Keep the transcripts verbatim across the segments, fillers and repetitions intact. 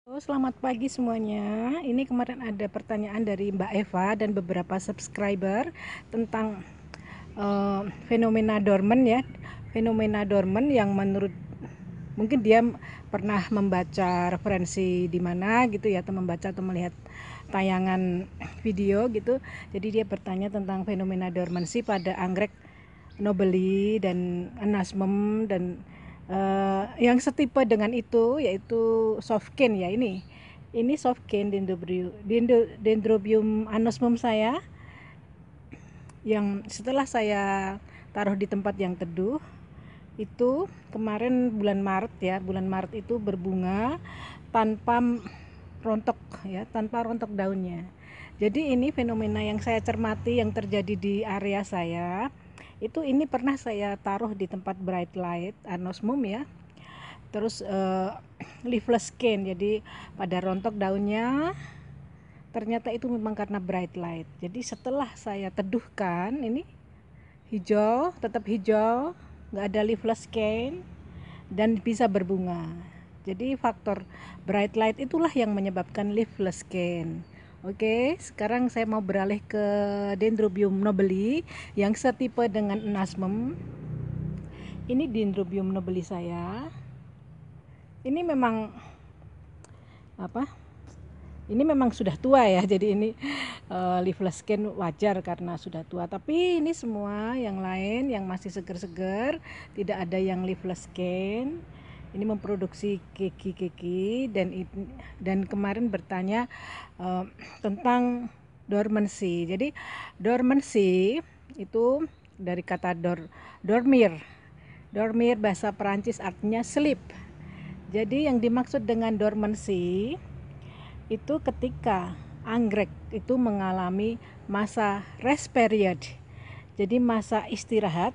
Halo, selamat pagi semuanya. Ini kemarin ada pertanyaan dari Mbak Eva dan beberapa subscriber tentang uh, fenomena dorman ya. Fenomena dorman yang menurut mungkin dia pernah membaca referensi di mana gitu ya, atau membaca atau melihat tayangan video gitu. Jadi dia bertanya tentang fenomena dormansi pada anggrek nobeli dan anasmum dan uh, yang setipe dengan itu yaitu softcane ya. ini ini softcane dendrobium, dendrobium anosmum saya yang setelah saya taruh di tempat yang teduh itu kemarin bulan Maret ya. Bulan Maret itu berbunga tanpa rontok ya, tanpa rontok daunnya. Jadi ini fenomena yang saya cermati yang terjadi di area saya. Itu ini pernah saya taruh di tempat bright light anosmum ya. Terus uh, leafless cane, jadi pada rontok daunnya. Ternyata itu memang karena bright light. Jadi setelah saya teduhkan, ini hijau, tetap hijau, nggak ada leafless cane dan bisa berbunga. Jadi faktor bright light itulah yang menyebabkan leafless cane. Oke, sekarang saya mau beralih ke Dendrobium nobili yang setipe dengan anasmum. Ini Dendrobium nobili saya. Ini memang apa? Ini memang sudah tua ya, jadi ini uh, leafless cane wajar karena sudah tua. Tapi ini semua yang lain yang masih seger-seger, tidak ada yang leafless cane. Ini memproduksi keki-keki dan dan kemarin bertanya uh, tentang dormancy. Jadi dormancy itu dari kata dor dormir. Dormir bahasa Perancis artinya sleep. Jadi yang dimaksud dengan dormancy itu ketika anggrek itu mengalami masa rest period, jadi masa istirahat.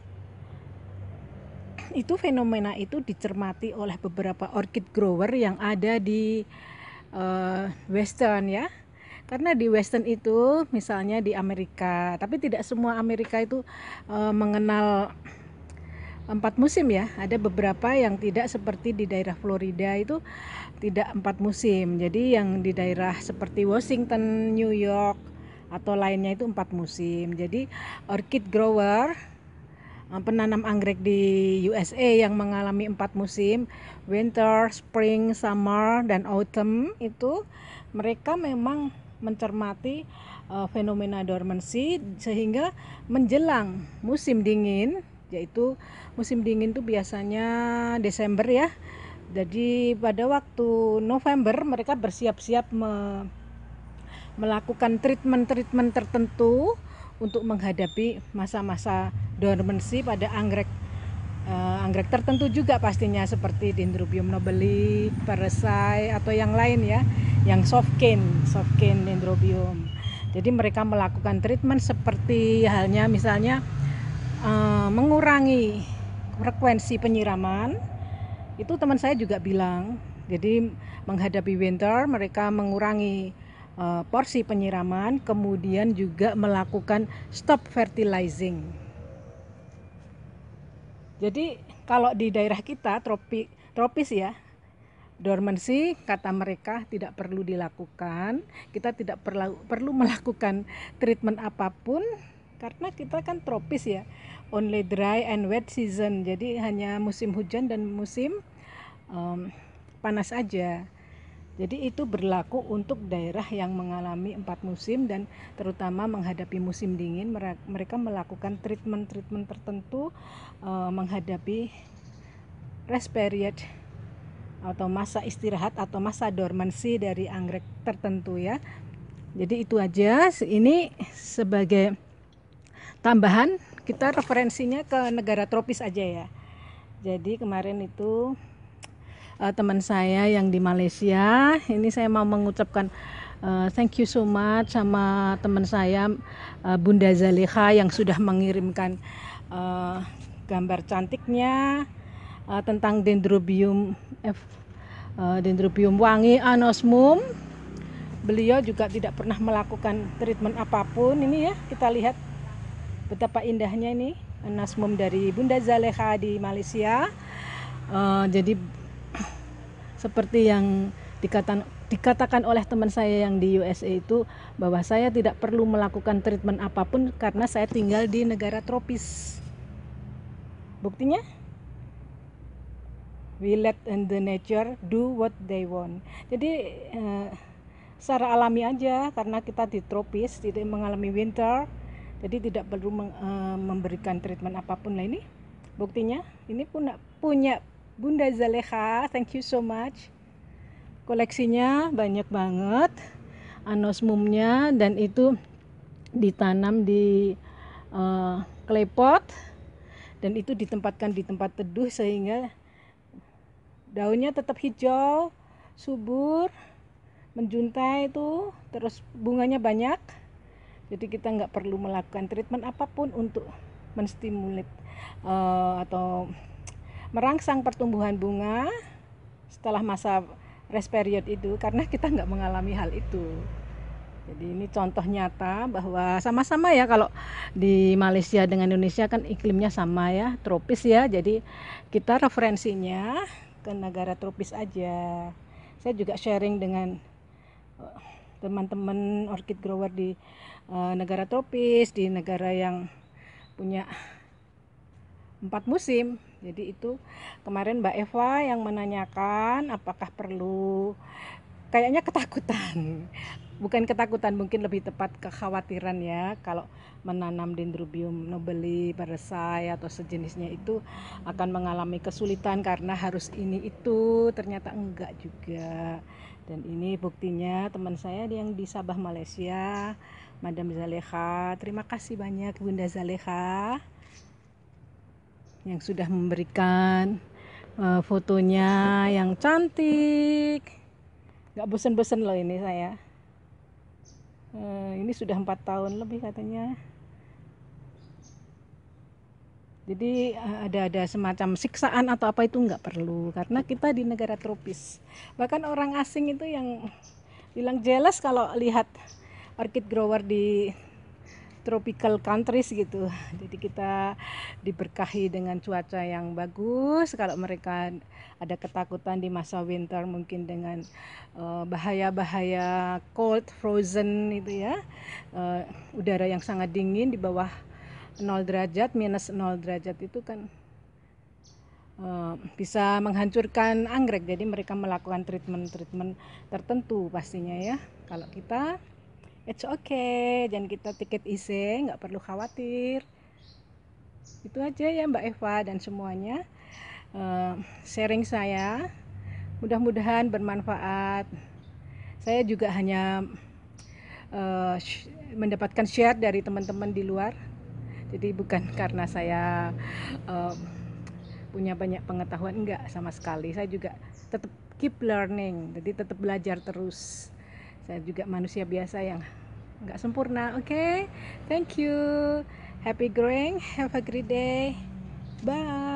Itu fenomena itu dicermati oleh beberapa orchid grower yang ada di uh, Western ya, karena di Western itu misalnya di Amerika, tapi tidak semua Amerika itu uh, mengenal empat musim ya. Ada beberapa yang tidak, seperti di daerah Florida itu tidak empat musim. Jadi yang di daerah seperti Washington, New York atau lainnya itu empat musim. Jadi orchid grower, penanam anggrek di U S A yang mengalami empat musim, winter, spring, summer, dan autumn, itu mereka memang mencermati uh, fenomena dormancy sehingga menjelang musim dingin, yaitu musim dingin itu biasanya Desember ya. Jadi pada waktu November mereka bersiap-siap me, melakukan treatment-treatment tertentu untuk menghadapi masa-masa dormancy pada anggrek uh, anggrek tertentu juga pastinya, seperti Dendrobium nobili, Parasite atau yang lain ya, yang softcane, softcane Dendrobium. Jadi mereka melakukan treatment seperti halnya misalnya uh, mengurangi frekuensi penyiraman. Itu teman saya juga bilang, jadi menghadapi winter mereka mengurangi uh, porsi penyiraman, kemudian juga melakukan stop fertilizing. Jadi kalau di daerah kita tropi, tropis ya, dormancy kata mereka tidak perlu dilakukan, kita tidak perlu perlu melakukan treatment apapun karena kita kan tropis ya, only dry and wet season. Jadi hanya musim hujan dan musim um, panas aja. Jadi itu berlaku untuk daerah yang mengalami empat musim dan terutama menghadapi musim dingin. Mereka melakukan treatment-treatment tertentu uh, menghadapi rest period atau masa istirahat atau masa dormancy dari anggrek tertentu ya. Jadi itu aja, ini sebagai tambahan, kita referensinya ke negara tropis aja ya. Jadi kemarin itu uh, teman saya yang di Malaysia, ini saya mau mengucapkan uh, thank you so much sama teman saya uh, Bunda Zaleha yang sudah mengirimkan uh, gambar cantiknya uh, tentang Dendrobium F, uh, Dendrobium wangi anosmum. Beliau juga tidak pernah melakukan treatment apapun. Ini ya, kita lihat betapa indahnya ini anosmum dari Bunda Zaleha di Malaysia. Uh, jadi seperti yang Dikatakan, dikatakan oleh teman saya yang di U S A itu bahwa saya tidak perlu melakukan treatment apapun karena saya tinggal di negara tropis. Buktinya, we let in the nature do what they want. Jadi eh, secara alami aja, karena kita di tropis, tidak mengalami winter, jadi tidak perlu meng, eh, memberikan treatment apapun. Lah ini buktinya, ini pun punya Bunda Zaleha, thank you so much. Koleksinya banyak banget, anosmumnya, dan itu ditanam di uh, clay pot, dan itu ditempatkan di tempat teduh sehingga daunnya tetap hijau, subur, menjuntai itu, terus bunganya banyak. Jadi kita nggak perlu melakukan treatment apapun untuk menstimulat uh, atau merangsang pertumbuhan bunga setelah masa rest period itu, karena kita nggak mengalami hal itu. Jadi ini contoh nyata bahwa sama-sama ya, kalau di Malaysia dengan Indonesia kan iklimnya sama ya, tropis ya. Jadi kita referensinya ke negara tropis aja. Saya juga sharing dengan teman-teman orchid grower di uh, negara tropis, di negara yang punya empat musim. Jadi itu kemarin Mbak Eva yang menanyakan apakah perlu, kayaknya ketakutan, bukan ketakutan, mungkin lebih tepat kekhawatiran ya, kalau menanam Dendrobium nobili, Barsai atau sejenisnya itu akan mengalami kesulitan karena harus ini itu. Ternyata enggak juga. Dan ini buktinya teman saya yang di Sabah, Malaysia, Madam Zaleha. Terima kasih banyak Bunda Zaleha yang sudah memberikan uh, fotonya yang cantik. Gak bosen-bosen loh ini saya. Uh, ini sudah empat tahun lebih katanya. Jadi uh, ada ada semacam siksaan atau apa itu nggak perlu, karena kita di negara tropis. Bahkan orang asing itu yang bilang jealous kalau lihat orchid grower di tropical countries gitu. Jadi kita diberkahi dengan cuaca yang bagus. Kalau mereka ada ketakutan di masa winter mungkin dengan uh, bahaya-bahaya cold, frozen itu ya, uh, udara yang sangat dingin di bawah nol derajat, minus nol derajat itu kan uh, bisa menghancurkan anggrek. Jadi mereka melakukan treatment-treatment tertentu pastinya ya. Kalau kita it's okay, jangan kita take it easy, nggak perlu khawatir. Itu aja ya Mbak Eva dan semuanya, uh, sharing saya, mudah-mudahan bermanfaat. Saya juga hanya uh, sh- mendapatkan share dari teman-teman di luar, jadi bukan karena saya uh, punya banyak pengetahuan, enggak sama sekali. Saya juga tetap keep learning, jadi tetap belajar terus. Saya juga manusia biasa yang nggak sempurna. Oke, okay? Thank you. Happy growing. Have a great day. Bye.